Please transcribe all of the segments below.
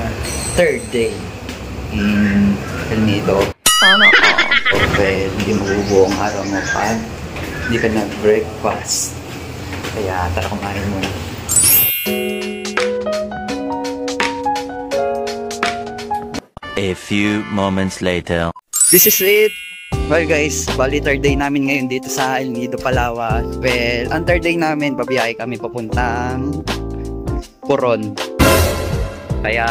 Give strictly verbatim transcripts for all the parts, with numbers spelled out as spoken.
third day in El Nido. Sana ka. Okay, hindi mabubuo ang araw mo pag hindi ka nag-breakfast. Kaya tara kumain muna. A few moments later. This is it. Well guys, bali third day namin ngayon dito sa El Nido, Palawan. Well, ang third day namin, babiyahe kami papuntang Coron. Kaya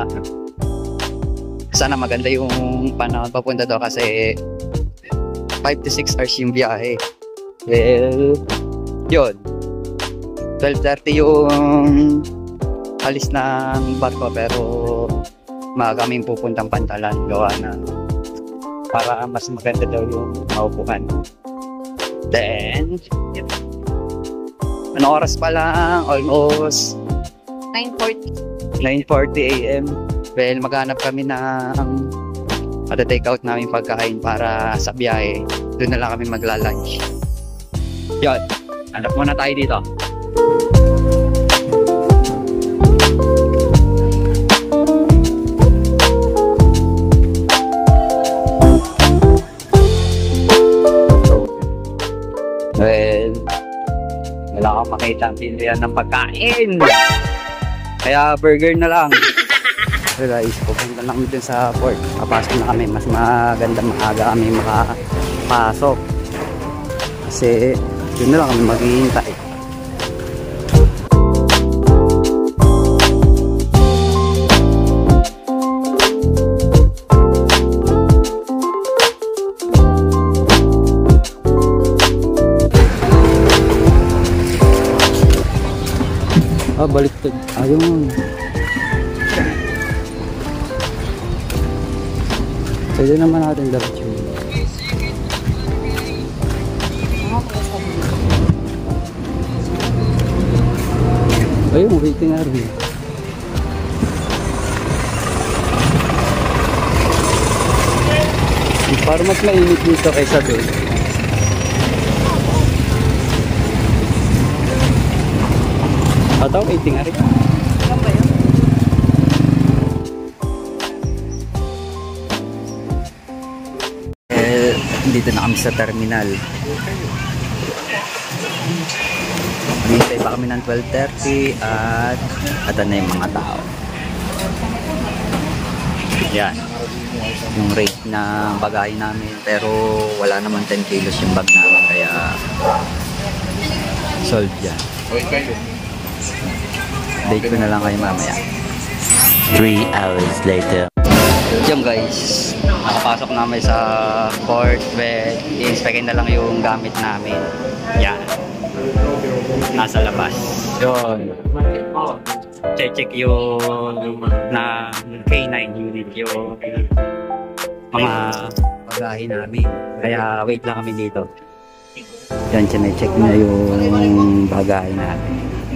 sana maganda yung panahon papunta doon kasi five to six hours yung biyahe. Well, yun. twelve thirty yung alis ng barko pero maaga kaming pupuntang Pantalan gawa na para mas maganda daw yung maupuan. Then, yun. Ano oras pa lang? Almost nine forty. nine forty a m Well, maghanap kami ng mata-take out namin pagkain para sa biyahe. Doon na lang kami magla-lunch. Yun. Hanap muna tayo dito. Well, wala akong makita ang pilihan ng pagkain. Kaya burger na lang. So guys, pupunta na kami dun sa port. Papasok na kami. Mas maganda maaga kami makapasok. Kasi yun na lang kami maghihintay. Ah, baliktad. Ayun. Pwede naman natin diretso. Ayun, waiting area. Para mas mainit dito kaysa doon. Atau waiting area. Ano ba yun? Eh, dito na kami sa terminal. Hinihintay pa kami ng twelve thirty at ito na yung mga tao. Yan. Yung rate ng bagahe namin pero wala naman ten kilos yung bag namin kaya solve yan. Date ko na lang kayo mamaya. Three hours later. Yung guys, nakapasok namin sa port. Well, i-inspectin na lang yung gamit namin. Yan. Nasa labas. Yun. Check-check yung na K nine unit yung mga bagahe namin. Kaya wait lang kami dito. Yan, check na yung bagahe natin.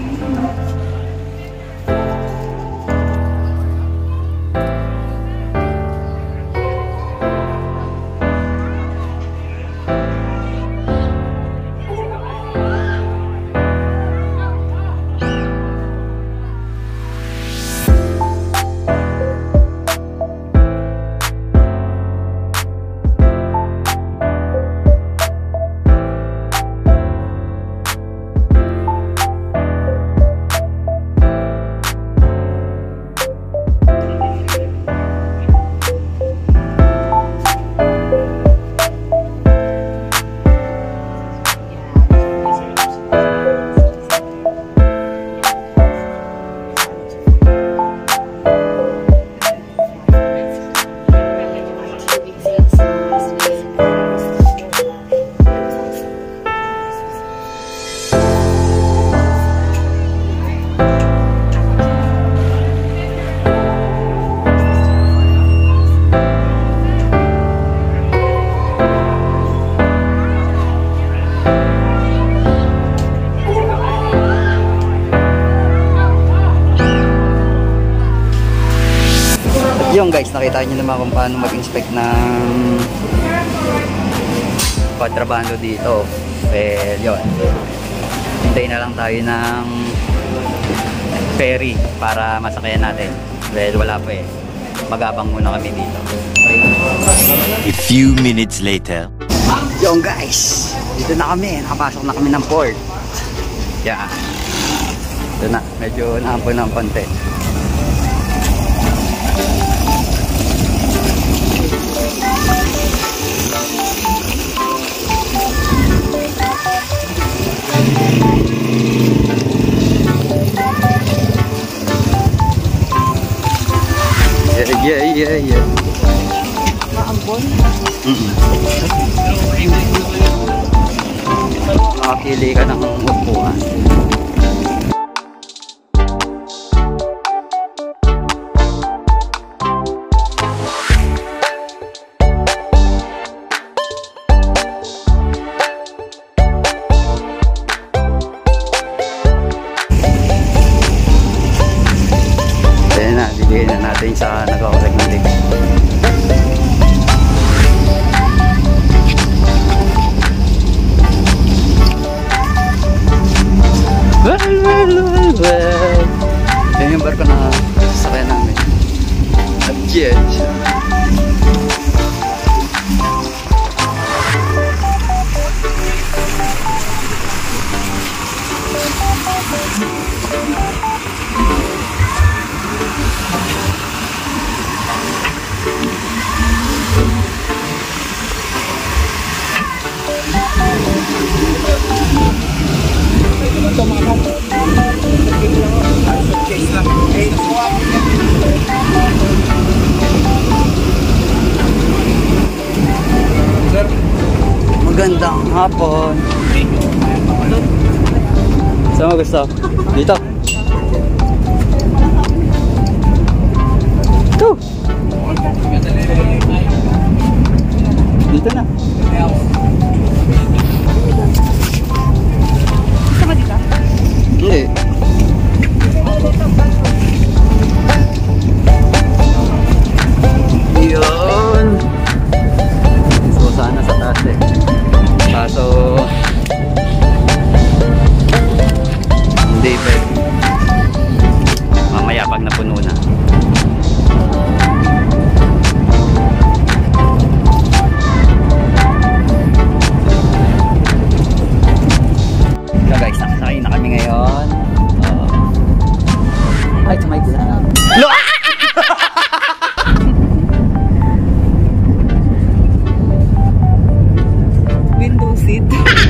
Yung guys, nakita nyo naman kung paano mag-inspect ng kontrabando dito. Well, yun. Hintay na lang tayo ng ferry para masakayan natin. Well, wala pa eh. Magabang muna kami dito. A few minutes later. Yung guys, dito na kami. Nakapasok na kami ng port. Yeah. Ito na. Medyo naampon ng konti. Yeah, yeah, yeah. Maambon? Mm-mm. Nakapili ka ng upuan. Ayan na, bibigyan na natin sa nagkakalag ng lift. Well, well, well, well. Yan yung barko na sasakyan namin. At jet. Magandang hapon. Saan mo gusto? Dito. Ito. Dito na. Gusto ka dito? Hindi. Yun. So sana sa taas eh. Kaso hindi pwede. Mamaya pag napuno na. So guys, nakasakay na kami ngayon. Uh, ay, tumay ko na. Lo! Window seat.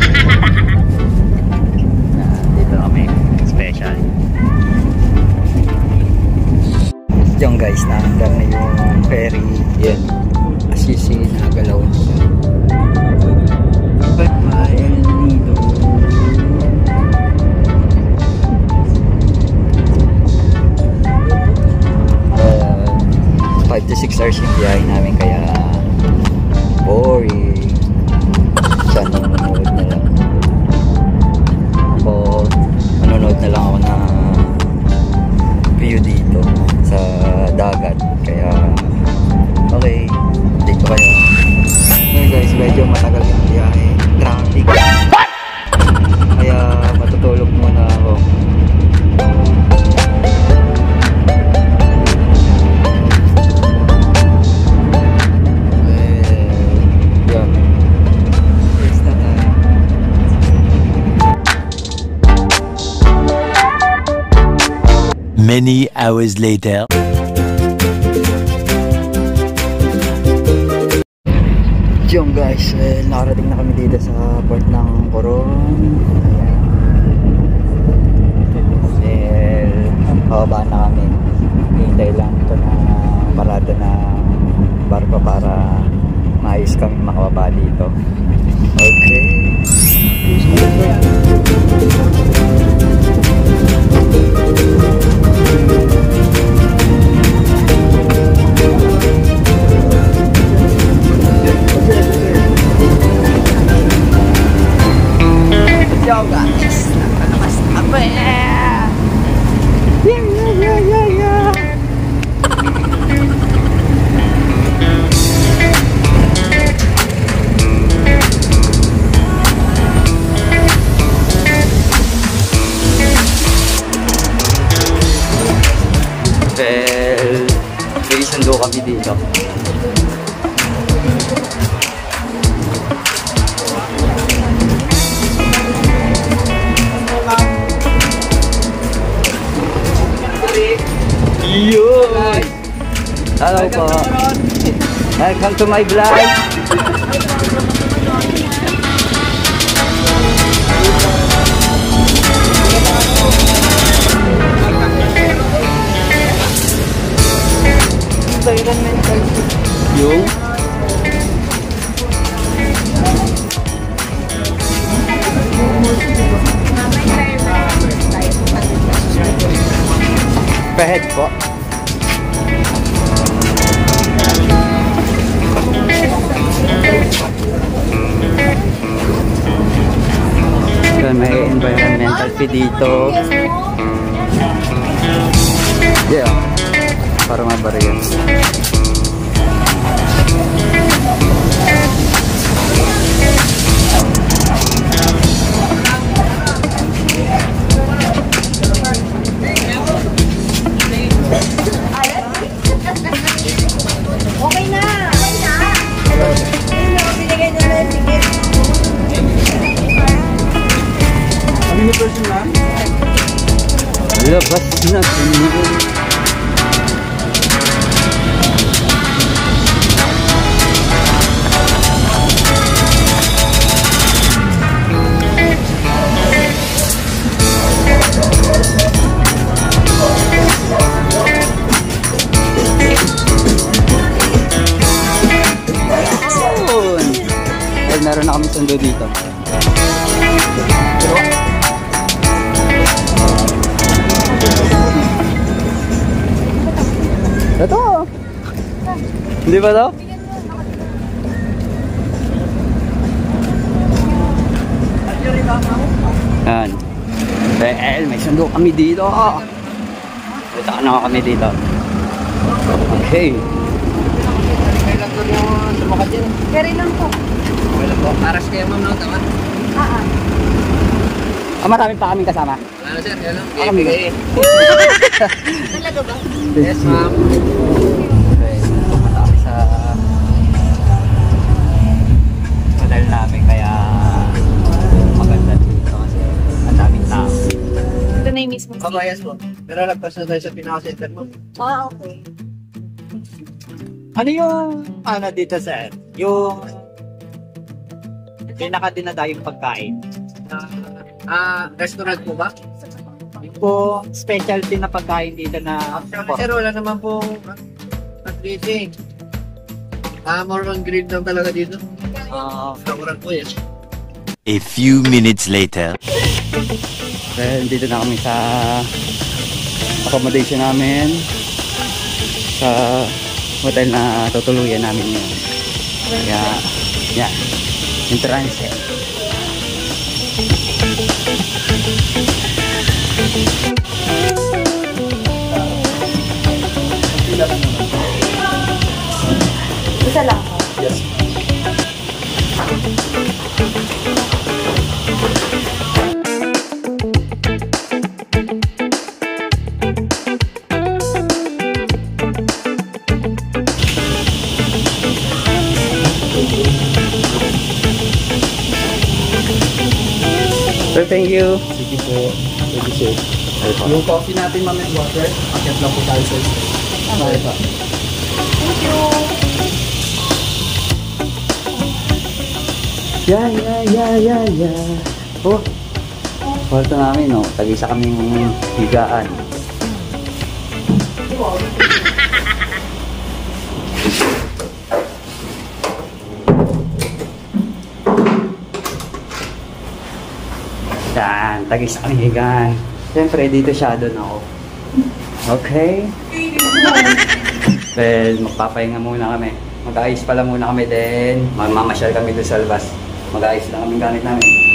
Dito kami, special. Yung guys, naandar na yung ferry. Yan. Asisi, nagalaw na siya. But my nido. Uh, five to six hours yung biyahe namin, kaya boring. Siya nanonood na lang ako, nanonood na lang ako na view dito sa dagat, kaya okay, dito kayo. Okay guys, medyo matagal yung biyahe, traffic, kaya matutulog muna ako. Many hours later. Yung guys, eh, nakarating na kami dito sa port ng Coron. Well, bababa na kami. Hintay lang ito na parada na barko para maayos kami makababa dito. Okay. Yo guys, nakalabas na kami. Yeah, yeah, yeah, yeah, yeah. sundo kami dito. Yun! Hello po. Welcome to my vlog. Yung pahead po. So, may environmental fee dito. Yeah. Para mabaril. Okay na! Okay na! Binigay na na yung ticket. Ano yung person lang? Labas na kami. Ay, meron na kami sundo dito. Ito. Hindi ba to? Yan. Well, may sundo kami dito. Ito na kami dito. Okay. Kailan ko yung sumakat yan? Very lang po. Wala po. Aras kaya ma'am ng taman. Ah, ah. Ah, marami pa kaming kasama. Ano sir? Yan lang. Ako may Bigay. Talaga ba? Yes ma'am. Okay, pupunta kami sa hotel namin kaya maganda dito kasi ang daming tao. Ito na yung mismo. Kabayas po. Pero lagpas na tayo sa pinaka-center mo. Ah, okay. Ano yung ano dito sir? Yung pinaka-dinadayong pagkain. Ah, ah, restaurant po ba? Yung po specialty na pagkain dito na Sir, wala naman pong at-leasing. Ah, more on grill lang talaga dito. uh, Restaurant po yan. A few minutes later. Dahil dito na kami sa accommodation namin sa hotel na tutuluyan namin yun. Kaya, yan. Entrance eh. Isa lang po. Yes. So, thank you. Sige po. Sige sir. Yung coffee natin, ma'am, and water, packet lang po tayo sa isa. Okay pa. Thank you. Yeah, yeah, yeah, yeah, yeah. Oh, kwarto namin, no? Tag-isa kaming higaan. Yan, tag-isa kaming higaan. Siyempre, dito shadow na ako. Okay? Well, magpapahinga muna kami. Mag-ayos pala muna kami din. Mamamasyal kami doon sa labas. Mag-ayos lang kaming gamit namin.